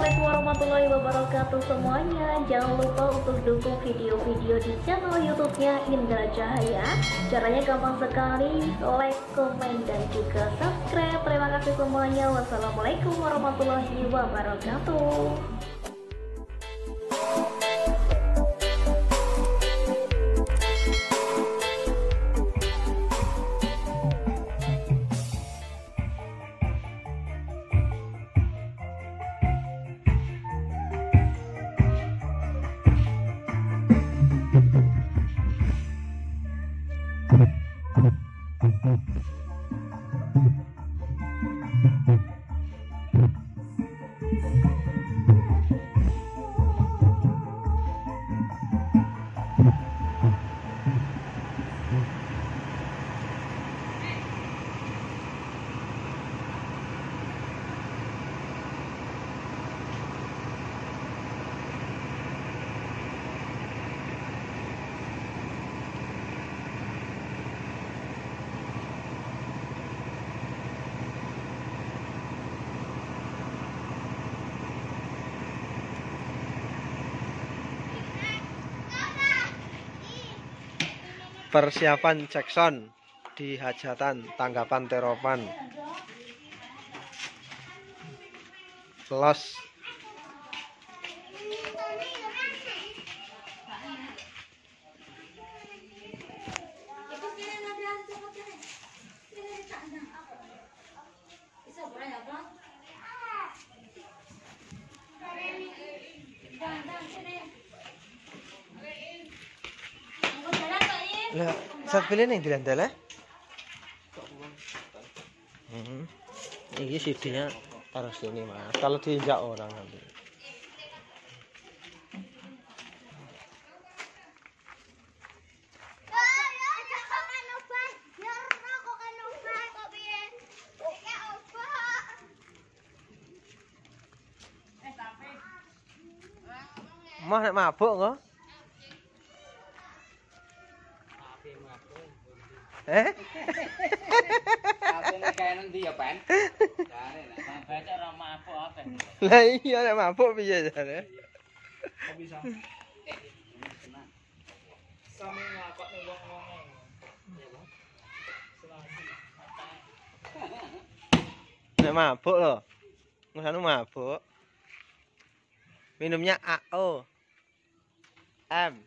Assalamualaikum warahmatullahi wabarakatuh semuanya. Jangan lupa untuk dukung video-video di channel YouTube-nya Indra Cahaya. Caranya gampang sekali, like, komen, dan juga subscribe. Terima kasih semuanya. Wassalamualaikum warahmatullahi wabarakatuh. Persiapan Jackson di hajatan tanggapan Teropan los. Lah, saat pilih nih dilendel ya. Ini CD-nya taruh sini mas. Kalau diinjak orang nanti. Mah nek mabuk kok. Lah iya nek mabuk piye jare? Bisa. Sami ngakokne wong-wong. Nek mabuk lho. Ngono mabuk. Minumnya AO. M.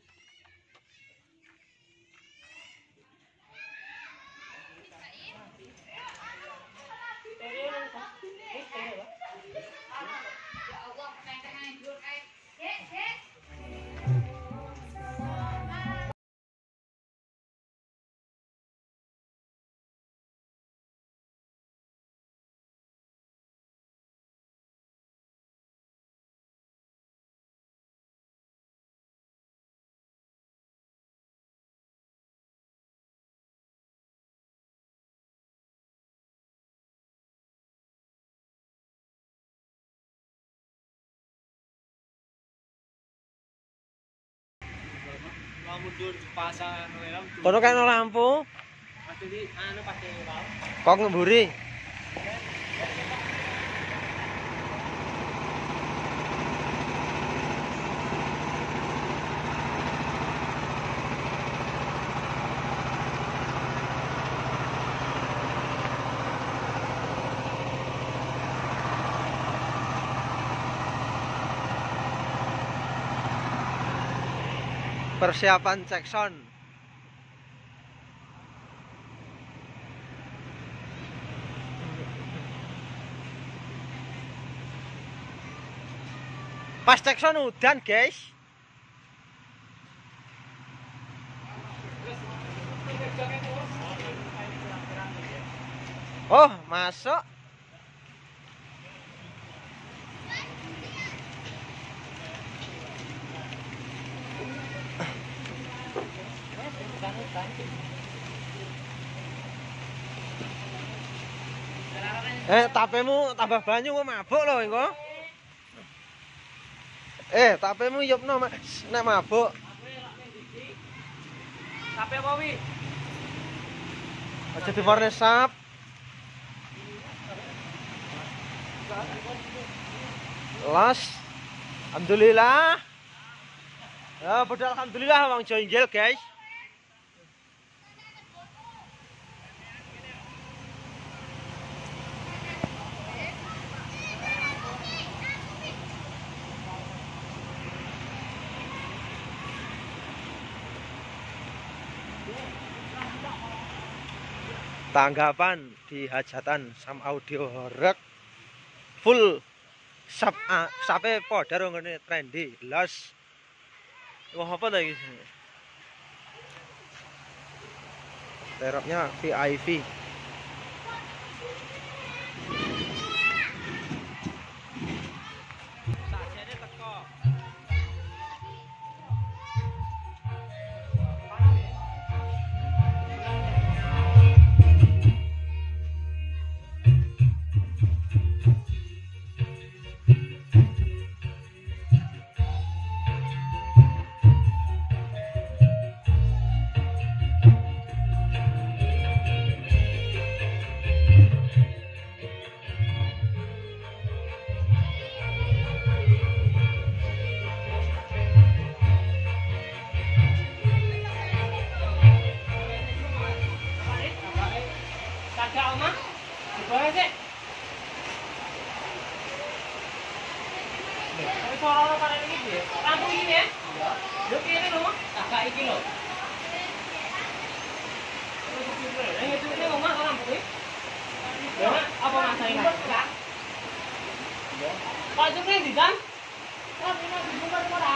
Mundur pasang lampu. Kono kan lampu. Pasti anu pasti lampu. Kok ngemburi. Persiapan Jackson. Pas Jackson udan, guys. Oh, masuk. Tapemu tambah banyu kok mabuk lho engko. Tapemu yupno nek mabuk. Tape apa wi? Aja diwarne sap. Los. Alhamdulillah. Ya, padahal alhamdulillah wong jonjel, guys. Tanggapan di hajatan Sam Audio Horeg full sape podar ngene trendy los. Wah apa lagi sini? Terapnya VIP. Sajane teko. Kagak omah, dibawa sih. Tapi suara pada ini dia, rampung ini ya? Iya. Lu kiri lu mah? Kagak iki lo. Yang itu ini omah orang rampung ini. Ya, apa masalahnya? Enggak. Pak Jukri di kan? Oh, ini dibuka ora?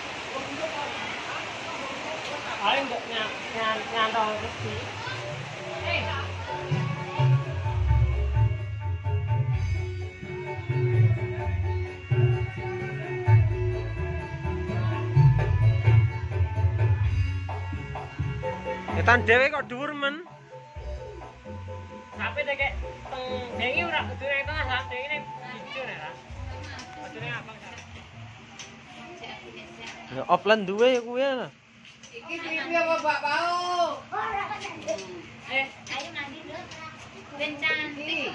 Paling enggak nyantol rezeki. Etan dhewe kok dhuwur men. Sampai dek teng dengi ora kudu nang tengah sampe ini hijau ya. Bajune abang sak. Ya offline duwe ya kuwi ya. Iki piye apa Pak Pau? Ayo nanti dulu. Ben cantik.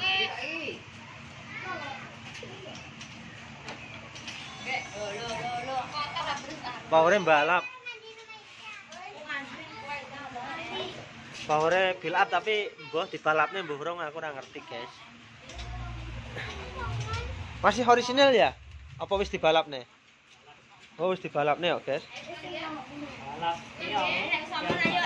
Lo. Power balap. Power build up tapi mbah dibalapnya mbah urung aku ora ngerti, guys. Masih orisinal ya? Apa wis dibalapne? Oh, wis dibalapne kok, guys. Balap. Iya.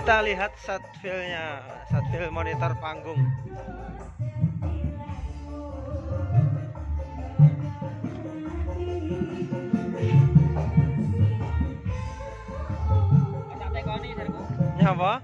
Kita lihat satfilnya, satfil monitor panggung. Apa?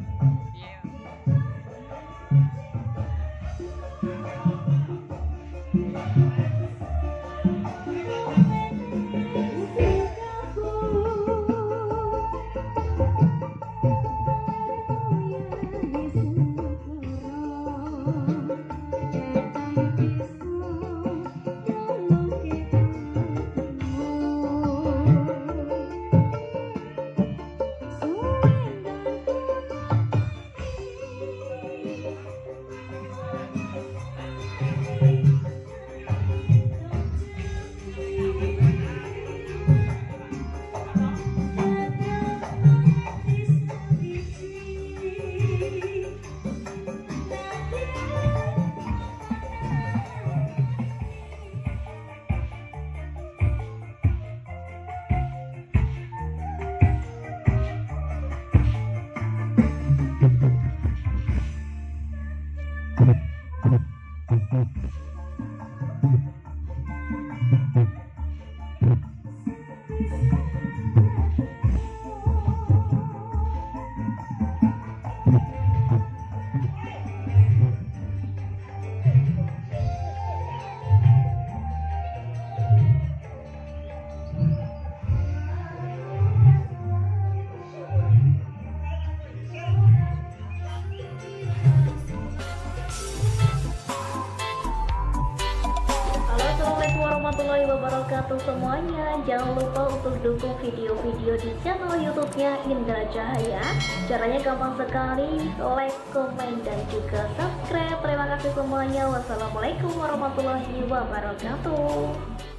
Warahmatullahi wabarakatuh semuanya. Jangan lupa untuk dukung video-video di channel YouTube-nya Indra Cahaya. Caranya gampang sekali, like, komen, dan juga subscribe. Terima kasih semuanya. Wassalamualaikum warahmatullahi wabarakatuh.